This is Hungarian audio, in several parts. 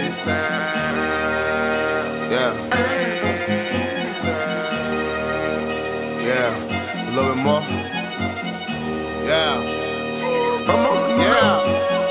Yeah. Yeah. A little bit more. Yeah. I'm on a new level.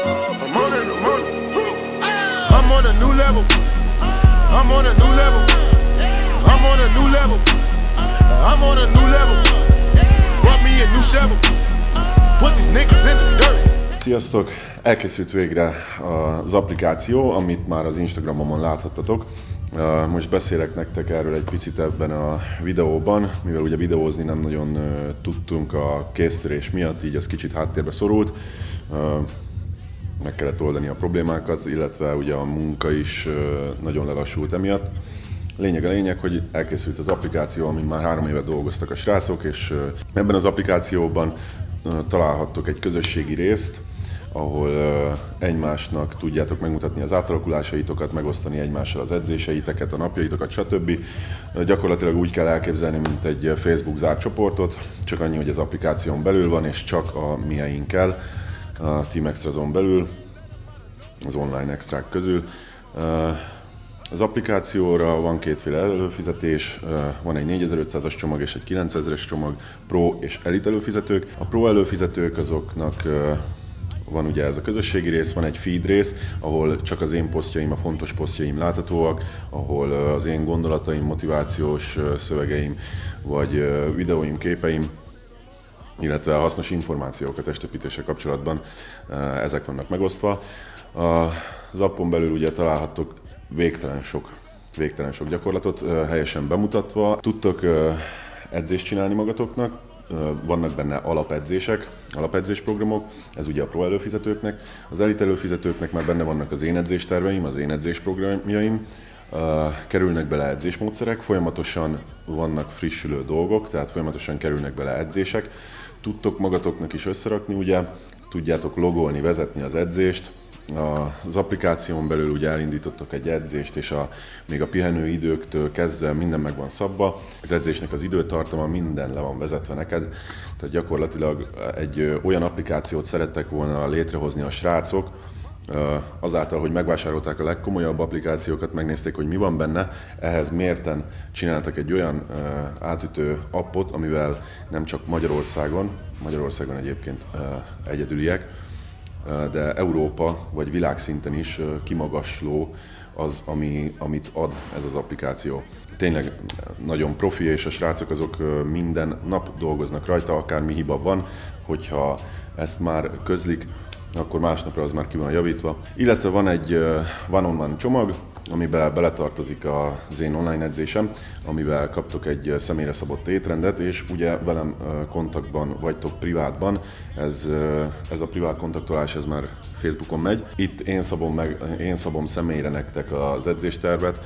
I'm on a new level. I'm on a new level. I'm on a new level. I'm on a new level. Brought me a new shovel. Put these niggas in the dirt. Sziasztok! Elkészült végre az applikáció, amit már az Instagramomon láthattatok. Most beszélek nektek erről egy picit ebben a videóban, mivel ugye videózni nem nagyon tudtunk a kéztörés miatt, így az kicsit háttérbe szorult. Meg kellett oldani a problémákat, illetve ugye a munka is nagyon lelassult emiatt. Lényeg, hogy elkészült az applikáció, amin már 3 éve dolgoztak a srácok, és ebben az applikációban találhattok egy közösségi részt, ahol egymásnak tudjátok megmutatni az átalakulásaitokat, megosztani egymással az edzéseiteket, a napjaitokat, stb. Gyakorlatilag úgy kell elképzelni, mint egy Facebook zárt csoportot, csak annyi, hogy az applikáción belül van, és csak a mieinkkel, a Team Extra Zone belül, az online extrák közül. Az applikációra van kétféle előfizetés, van egy 4500-as csomag és egy 9000-es csomag, Pro és Elite előfizetők. A Pro előfizetők azoknak van ugye ez a közösségi rész, van egy feed rész, ahol csak az én posztjaim, a fontos posztjaim láthatóak, ahol az én gondolataim, motivációs szövegeim, vagy videóim, képeim, illetve a hasznos információk a testépítéssel kapcsolatban, ezek vannak megosztva. Az appon belül ugye találhattok végtelen sok gyakorlatot helyesen bemutatva. Tudtok edzést csinálni magatoknak, vannak benne alapedzésprogramok, ez ugye a Pro előfizetőknek. Az Elite előfizetőknek már benne vannak az én edzésterveim, az én edzésprogramjaim, kerülnek bele edzésmódszerek, folyamatosan vannak frissülő dolgok, tehát folyamatosan kerülnek bele edzések. Tudtok magatoknak is összerakni, ugye, tudjátok logolni, vezetni az edzést. Az applikáción belül ugye elindítottak egy edzést, és még a pihenőidőktől kezdve minden meg van szabva. Az edzésnek az időtartama, minden le van vezetve neked. Tehát gyakorlatilag egy olyan applikációt szerettek volna létrehozni a srácok, azáltal, hogy megvásárolták a legkomolyabb applikációkat, megnézték, hogy mi van benne, ehhez mérten csináltak egy olyan átütő appot, amivel nem csak Magyarországon egyébként egyedüliek, de Európa vagy világszinten is kimagasló az, amit ad ez az applikáció. Tényleg nagyon profi, és a srácok azok minden nap dolgoznak rajta, akármi hiba van, hogyha ezt már közlik, akkor másnapra az már ki van javítva. Illetve van egy one-on-one csomag, amiben beletartozik az én online edzésem, amivel kaptok egy személyre szabott étrendet, és ugye velem kontaktban vagytok privátban. Ez a privát kontaktolás, ez már Facebookon megy. Itt én szabom személyre nektek az edzéstervet,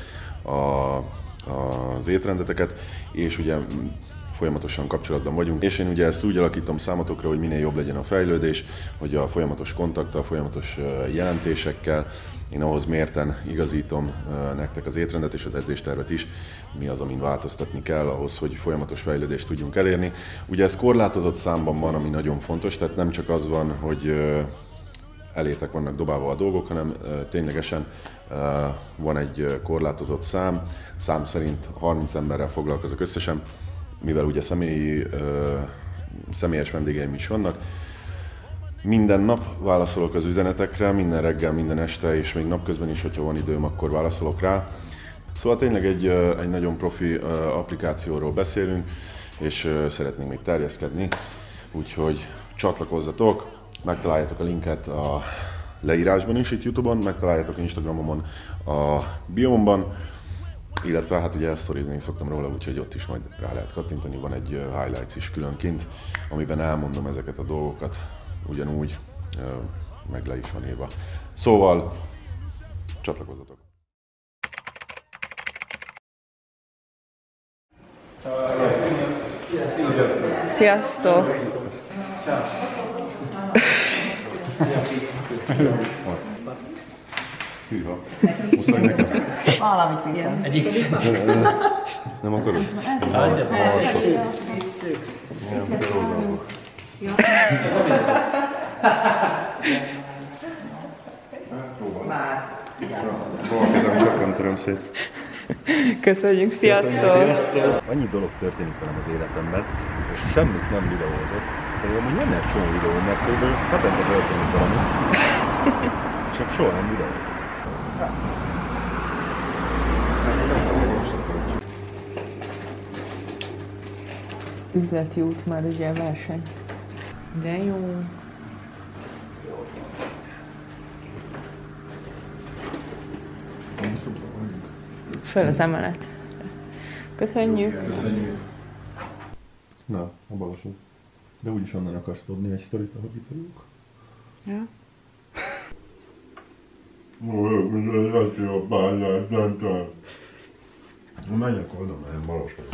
az étrendeteket, és ugye folyamatosan kapcsolatban vagyunk, és én ugye ezt úgy alakítom számotokra, hogy minél jobb legyen a fejlődés, hogy a folyamatos kontakttal, folyamatos jelentésekkel én ahhoz mérten igazítom nektek az étrendet és az edzéstervet is, mi az, amin változtatni kell ahhoz, hogy folyamatos fejlődést tudjunk elérni. Ugye ez korlátozott számban van, ami nagyon fontos, tehát nem csak az van, hogy elétek vannak dobálva a dolgok, hanem ténylegesen van egy korlátozott szám szerint 30 emberrel foglalkozok összesen, mivel ugye személyes vendégeim is vannak. Minden nap válaszolok az üzenetekre, minden reggel, minden este, és még napközben is, hogyha van időm, akkor válaszolok rá. Szóval tényleg egy nagyon profi applikációról beszélünk, és szeretnénk még terjeszkedni, úgyhogy csatlakozzatok, megtaláljátok a linket a leírásban is, itt YouTube-on, megtaláljátok Instagramomon a biomban, illetve hát ugye sztorizni szoktam róla, úgyhogy ott is majd rá lehet kattintani, van egy highlights is külön kint, amiben elmondom ezeket a dolgokat, ugyanúgy meg le is van írva. Szóval csatlakozzatok! Sziasztok! Hűha. Muszáj nekem? Valamit igen. Egy X. Nem akarod? Már. Próbálkozom, csak nem töröm szét. Köszönjük, sziasztok! Annyi dolog történik velem az életemben, és semmit nem videózok. De amúgy nem lehet csomó videó, mert kb. Hetente történik valami. Csak soha nem videózok. Üzleti út már ugye verseny. De jó. Föl az emelet. Köszönjük. Na, a balasod. De úgyis onnan akarsz tudni egy sztorit, ahogy itt vagyunk. Ja. Menjek oda, mert balasod.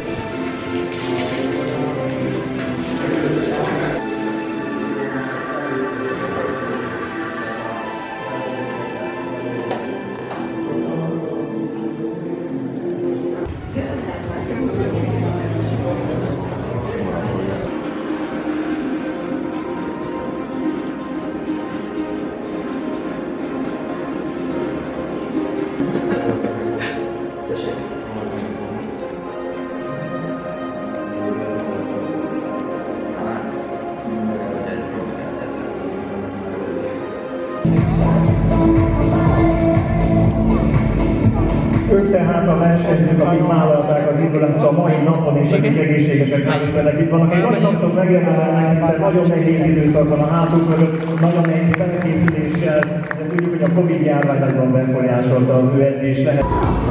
Ők tehát a versenyzők, akik vállalták az indulatot a mai napon, és akik egészségesek, hál' Istennek itt vannak. Egy nagy tapsot megérdemelnek, hiszen nagyon nehéz időszak van a hátuk mögött, nagyon nehéz felkészüléssel, de tudjuk, hogy a Covid-járvány nagyon befolyásolta az ő edzés lehet.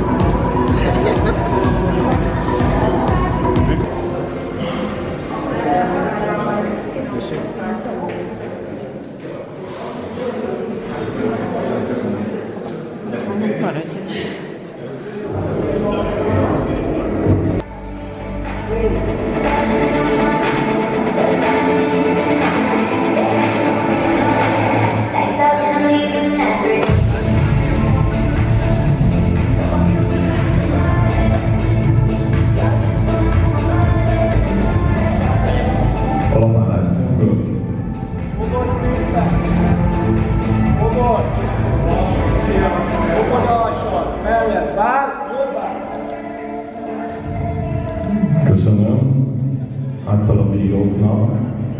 Köszönöm által a bíróknak.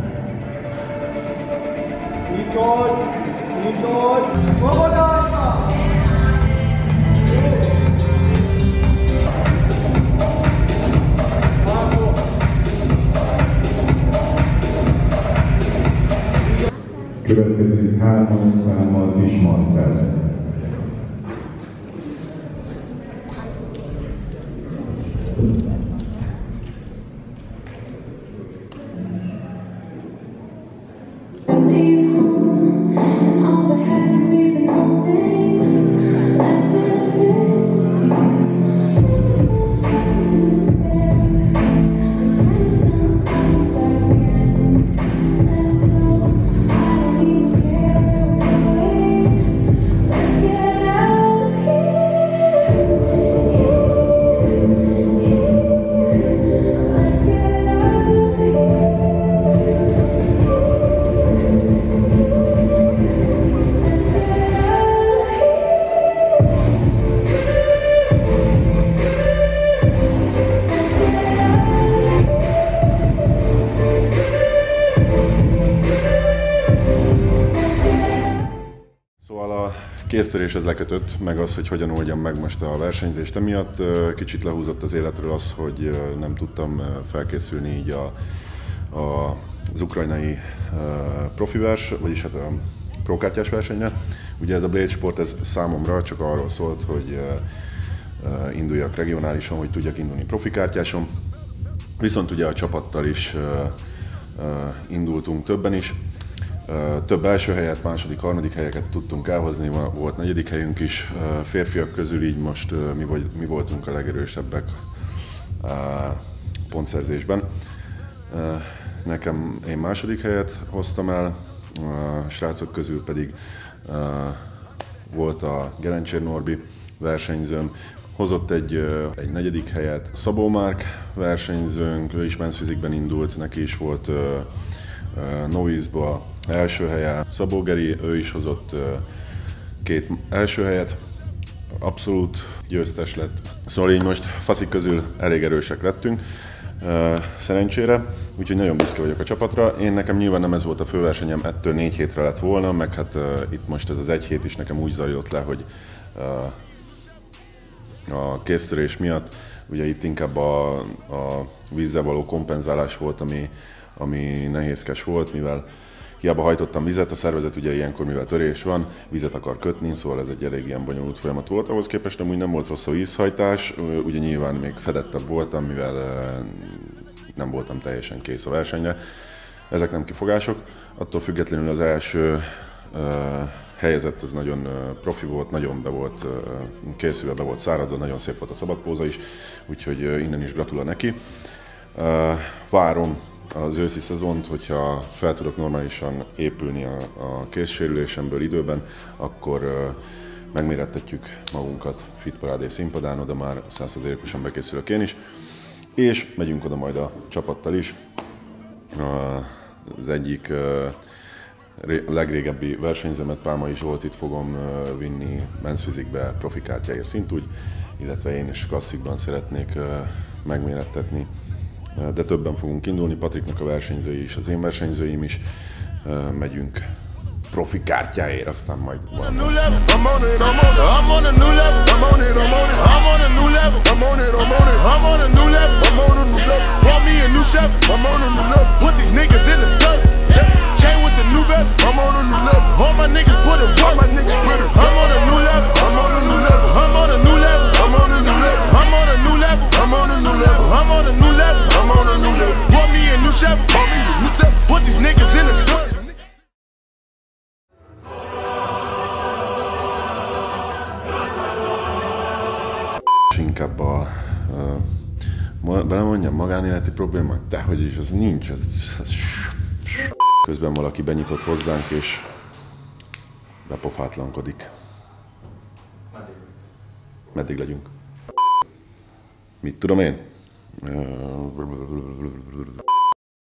Következő 3-as számmal Kis Marcáz. Kéztöréshez lekötött, meg az, hogy hogyan oldjam meg most a versenyzést emiatt. Kicsit lehúzott az életről az, hogy nem tudtam felkészülni így az ukrajnai profi vagyis hát a prókártyás versenyre. Ugye ez a Blade Sport, ez számomra csak arról szólt, hogy induljak regionálisan, hogy tudjak indulni profikártyáson. Viszont ugye a csapattal is indultunk többen is. Több első helyet, második, harmadik helyeket tudtunk elhozni, volt negyedik helyünk is. Férfiak közül így most mi voltunk a legerősebbek pontszerzésben. Én második helyet hoztam el, a srácok közül pedig volt a Gerencsér Norbi versenyzőm, hozott egy negyedik helyet. Szabó Márk versenyzőnk, ő is men's physicben indult, neki is volt Noise-ba első helye. Szabó Geri, ő is hozott 2 első helyet. abszolút győztes lett. Szóval így most faszik közül elég erősek lettünk, szerencsére, úgyhogy nagyon büszke vagyok a csapatra. Nekem nyilván nem ez volt a főversenyem, ettől 4 hétre lett volna, meg hát itt most ez az 1 hét is nekem úgy zajlott le, hogy a kéztörés miatt ugye itt inkább a vízzel való kompenzálás volt, ami nehézkes volt, mivel hiába hajtottam vizet, a szervezet ugye ilyenkor, mivel törés van, vizet akar kötni, szóval ez egy elég ilyen bonyolult folyamat volt. Ahhoz képest amúgy nem volt rossz a vízhajtás, ugye nyilván még fedettebb voltam, mivel nem voltam teljesen kész a versenyre. Ezek nem kifogások, attól függetlenül az első helyezett az nagyon profi volt, nagyon be volt készülve, be volt száradva, nagyon szép volt a szabadpóza is, úgyhogy innen is gratulál neki. Várom az őszi szezont, hogyha fel tudok normálisan épülni a kézsérülésemből időben, akkor megmérettetjük magunkat Fit Parádé színpadán, oda már 100%-osan bekészülök én is, és megyünk oda majd a csapattal is. Az egyik legrégebbi versenyzőmet, Pálmai Zsoltit fogom vinni men's physicbe profi kártyáért szintúgy, illetve én is klasszikban szeretnék megmérettetni, de többen fogunk indulni, Patriknak a versenyzői is, az én versenyzőim is, megyünk profi kártyáért, aztán majd valami. Chain with the new bezel, I'm on a new level. All my niggas put it, all my niggas put it. I'm on a new level, I'm on a new level. I'm on a new level, I'm on a new level. I'm on a new level, I'm on a new level. I'm on a new level, I'm on a new level. Want me a new shovel, want me a new shovel. Put these niggas in the dirt. Inkább belemondjam magánéleti problémák, dehogy is, az nincs. Közben valaki benyitott hozzánk, és bepofátlankodik. Meddig legyünk? Mit tudom én?